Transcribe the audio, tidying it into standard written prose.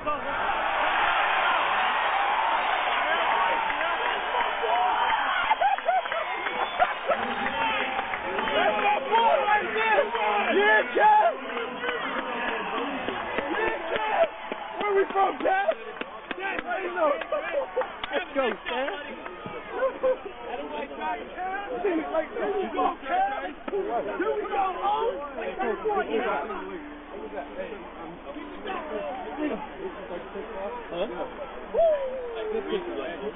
Yeah, Kev! Where we from, Kev? Let's go, Kev.